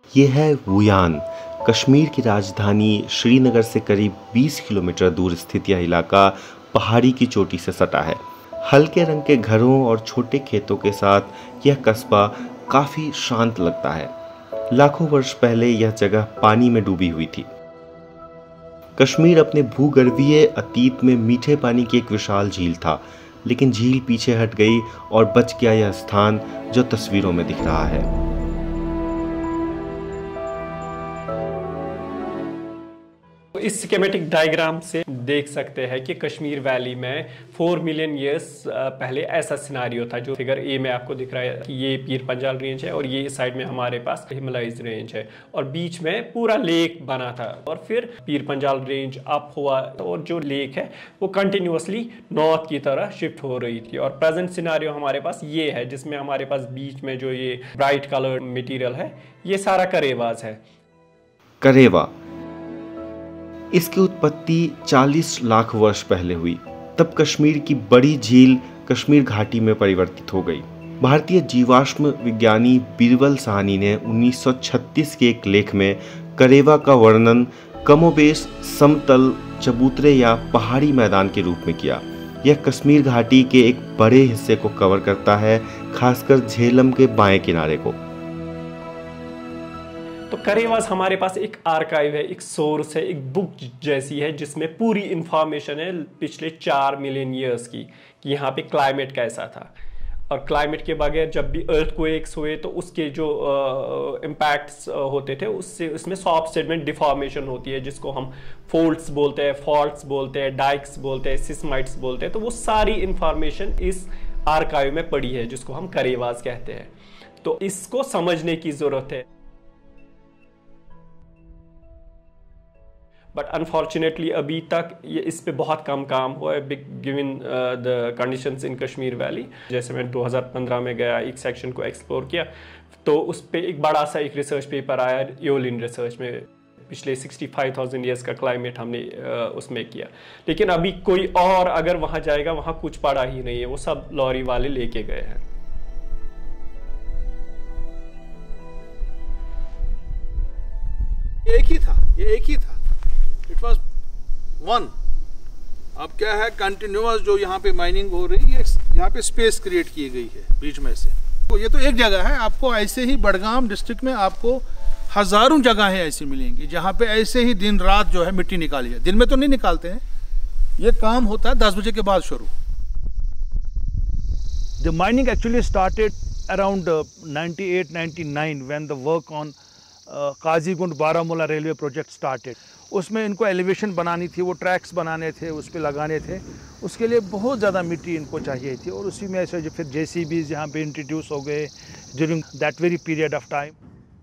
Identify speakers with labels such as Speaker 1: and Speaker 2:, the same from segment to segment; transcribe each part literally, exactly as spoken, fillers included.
Speaker 1: ये है वुयान, कश्मीर की राजधानी श्रीनगर से करीब बीस किलोमीटर दूर स्थित यह इलाका पहाड़ी की चोटी से सटा है। हल्के रंग के घरों और छोटे खेतों के साथ यह कस्बा काफ़ी शांत लगता है। लाखों वर्ष पहले यह जगह पानी में डूबी हुई थी। कश्मीर अपने भूगर्भीय अतीत में मीठे पानी की एक विशाल झील था, लेकिन झील पीछे हट गई और बच गया यह स्थान जो तस्वीरों में दिख रहा है।
Speaker 2: इस स्कीमेटिक डायग्राम से देख सकते हैं कि कश्मीर वैली में फोर मिलियन ईयर्स पहले ऐसा सिनारियो था। जो फिगर ए में आपको दिख रहा है कि ये पीर पंजाल रेंज है और ये इस साइड में हमारे पास हिमालयज रेंज है और बीच में पूरा लेक बना था और फिर पीर पंजाल रेंज अप हुआ और जो लेक है वो कंटिन्यूसली नॉर्थ की तरह शिफ्ट हो रही थी। और प्रेजेंट सिनारियो हमारे पास ये है जिसमें हमारे पास बीच में जो ये ब्राइट कलर मटेरियल है ये सारा करेवाज है।
Speaker 1: करेवा इसकी उत्पत्ति चालीस लाख वर्ष पहले हुई। तब कश्मीर की बड़ी झील कश्मीर घाटी में परिवर्तित हो गई। भारतीय जीवाश्म विज्ञानी बीरबल साहनी ने उन्नीस सौ छत्तीस के एक लेख में करेवा का वर्णन कमोबेश समतल चबूतरे या पहाड़ी मैदान के रूप में किया। यह कश्मीर घाटी के एक बड़े हिस्से को कवर करता है, खासकर झेलम के बाएं किनारे को।
Speaker 2: तो करेवास हमारे पास एक आर्काइव है, एक सोर्स है, एक बुक जैसी है जिसमें पूरी इंफॉर्मेशन है पिछले चार मिलियन ईयर्स की कि यहाँ पे क्लाइमेट कैसा था। और क्लाइमेट के बगैर जब भी अर्थक्वेक्स हुए तो उसके जो इम्पैक्ट्स uh, होते थे उससे उसमें सॉफ्ट सेडमेंट डिफॉर्मेशन होती है जिसको हम फोल्ड्स बोलते हैं, फॉल्ट्स बोलते हैं, डाइक्स बोलते हैं, सिस्माइट्स बोलते हैं। तो वो सारी इंफॉर्मेशन इस आर्काइव में पड़ी है जिसको हम करेवास कहते हैं। तो इसको समझने की जरूरत है। बट अनफॉर्चुनेटली अभी तक ये इस पे बहुत कम काम हुआ है given the conditions in Kashmir valley. जैसे मैं दो हज़ार पंद्रह में गया, एक सेक्शन को एक्सप्लोर किया तो उस पे एक बड़ा सा एक रिसर्च पेपर आया योलिन रिसर्च में। पिछले पैंसठ हज़ार ईयर्स का क्लाइमेट हमने uh, उसमें किया। लेकिन अभी कोई और अगर वहाँ जाएगा वहाँ कुछ पड़ा ही नहीं है, वो सब लॉरी वाले लेके गए हैं।
Speaker 3: एक ही था, ये एक ही था, इट वॉज वन। अब क्या है, कंटिन्यूअस जो यहाँ पे माइनिंग हो रही है, यहाँ पे स्पेस क्रिएट की गई है बीच में से। तो ये तो एक जगह है, आपको ऐसे ही बडगाम डिस्ट्रिक्ट में आपको हजारों जगहें ऐसी मिलेंगी जहाँ पे ऐसे ही दिन रात जो है मिट्टी निकाली है। दिन में तो नहीं निकालते हैं, ये काम होता है दस बजे के बाद शुरू।
Speaker 4: The mining actually started around uh, ninety-eight ninety-nine when the work on uh, Qazigund Baramulla railway project started. उसमें इनको एलिवेशन बनानी थी, वो ट्रैक्स बनाने थे, उस पर लगाने थे। उसके लिए बहुत ज़्यादा मिट्टी इनको चाहिए थी और उसी में से जो फिर जे सी बीज़ यहाँ पे इंट्रोड्यूस हो गए during that very period of time.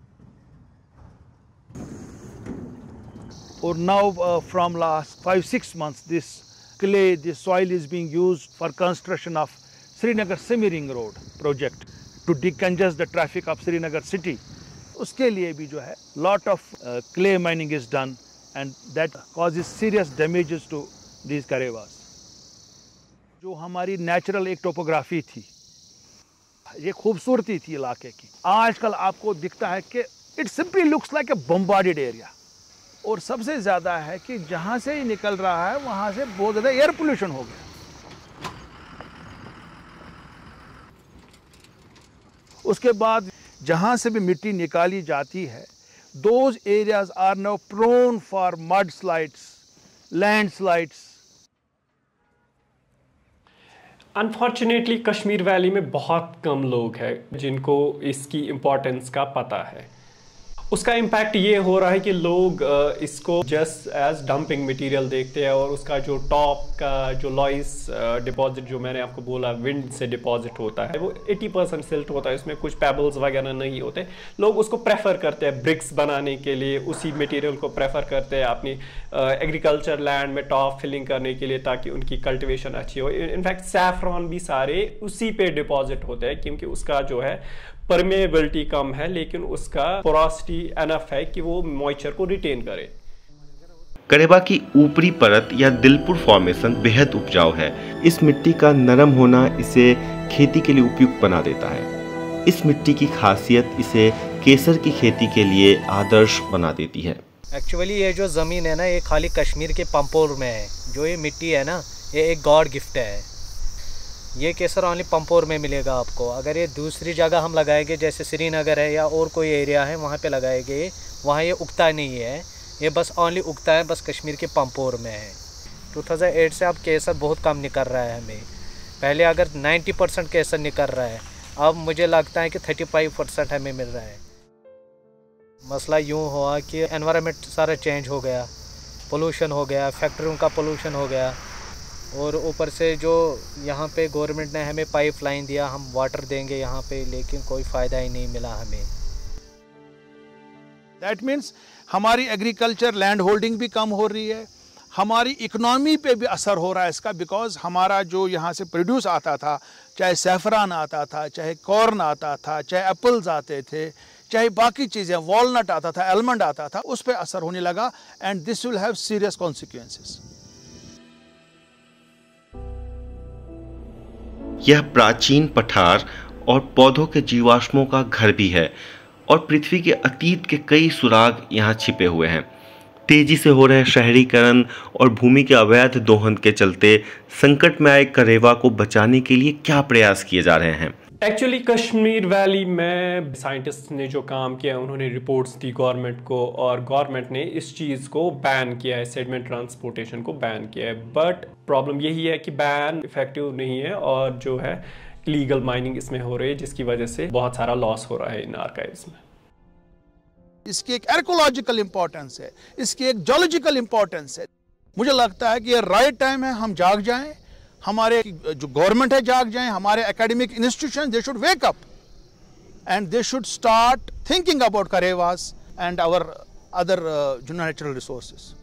Speaker 4: और now from last five six months this clay this soil is being used for construction of Srinagar semi ring road project to decongest the traffic of Srinagar city. उसके लिए भी जो है lot of clay mining is done and that causes serious damages to these karewas. जो हमारी natural एक topography थी, ये खूबसूरती थी इलाके की, आजकल आपको दिखता है कि it simply looks like a bombarded area. और सबसे ज़्यादा है कि जहाँ से ही निकल रहा है वहाँ से बहुत ज़्यादा एयर पोल्यूशन हो गया। उसके बाद जहाँ से भी मिट्टी निकाली जाती है, those areas are now prone for mudslides, landslides.
Speaker 2: Unfortunately Kashmir valley में बहुत कम लोग हैं जिनको इसकी इम्पोर्टेंस का पता है। उसका इम्पैक्ट ये हो रहा है कि लोग इसको जस्ट एज डंपिंग मटेरियल देखते हैं और उसका जो टॉप का जो लॉइस डिपॉजिट जो मैंने आपको बोला विंड से डिपॉजिट होता है वो अस्सी परसेंट सिल्ट होता है, इसमें कुछ पेबल्स वगैरह नहीं होते। लोग उसको प्रेफर करते हैं ब्रिक्स बनाने के लिए, उसी मटेरियल को प्रेफर करते हैं अपनी एग्रीकल्चर लैंड में टॉप फिलिंग करने के लिए ताकि उनकी कल्टिवेशन अच्छी हो। इनफैक्ट सैफरॉन भी सारे उसी पे डिपॉजिट होते हैं क्योंकि उसका जो है परमेबिलिटी कम है लेकिन उसका पोरोसिटी एनफ है कि वो मॉइस्चर को रिटेन करे।
Speaker 1: करेवा की ऊपरी परत या दिलपुर फॉर्मेशन बेहद उपजाऊ है। इस मिट्टी का नरम होना इसे खेती के लिए उपयुक्त बना देता है। इस मिट्टी की खासियत इसे केसर की खेती के लिए आदर्श बना देती है।
Speaker 5: एक्चुअली ये जो ज़मीन है ना, ये खाली कश्मीर के पंपोर में है। जो ये मिट्टी है ना, ये एक गॉड गिफ्ट है। ये केसर ओनली पंपोर में मिलेगा आपको। अगर ये दूसरी जगह हम लगाएंगे, जैसे श्रीनगर है या और कोई एरिया है, वहाँ पे लगाएंगे, वहाँ ये उगता नहीं है। ये बस ओनली उगता है बस कश्मीर के पंपोर में है। दो हज़ार आठ से अब केसर बहुत कम निकल रहा है हमें। पहले अगर नब्बे परसेंट केसर निकल रहा है, अब मुझे लगता है कि पैंतीस परसेंट हमें मिल रहा है। मसला यूँ हुआ कि एनवायरनमेंट सारा चेंज हो गया, पोल्यूशन हो गया, फैक्ट्रियों का पोल्यूशन हो गया, और ऊपर से जो यहाँ पे गवर्नमेंट ने हमें पाइपलाइन दिया, हम वाटर देंगे यहाँ पे, लेकिन कोई फ़ायदा ही नहीं मिला हमें।
Speaker 4: दैट मीन्स हमारी एग्रीकल्चर लैंड होल्डिंग भी कम हो रही है, हमारी इकोनॉमी पे भी असर हो रहा है इसका। बिकॉज हमारा जो यहाँ से प्रोड्यूस आता था, चाहे सैफरान आता था, चाहे कॉर्न आता था, चाहे एप्पल्स आते थे, चाहे बाकी चीज़ें, वॉलनट आता था, आलमंड आता था, उस पर असर होने लगा। And this will have serious consequences.
Speaker 1: यह प्राचीन पठार और पौधों के जीवाश्मों का घर भी है और पृथ्वी के अतीत के कई सुराग यहाँ छिपे हुए हैं। तेजी से हो रहे शहरीकरण और भूमि के अवैध दोहन के चलते संकट में आए करेवा को बचाने के लिए क्या प्रयास किए जा रहे हैं?
Speaker 2: एक्चुअली कश्मीर वैली में साइंटिस्ट ने जो काम किया, उन्होंने रिपोर्ट्स दी गवर्नमेंट को, और गवर्नमेंट ने इस चीज़ को बैन किया है, सेडिमेंट ट्रांसपोर्टेशन को बैन किया है। बट प्रॉब्लम यही है कि बैन इफेक्टिव नहीं है और जो है इलीगल माइनिंग इसमें हो रही है, जिसकी वजह से बहुत सारा लॉस हो रहा है इन आर्काइव्स में।
Speaker 4: इसकी एक आर्कोलॉजिकल इंपॉर्टेंस है, इसकी एक जियोलॉजिकल इंपॉर्टेंस है। मुझे लगता है कि ये राइट टाइम है, हम जाग जाएं, हमारे जो गवर्नमेंट है जाग जाएं, हमारे academic institution they should wake up and they should start thinking about karewas and our other जो नेचुरल रिसोर्सेज।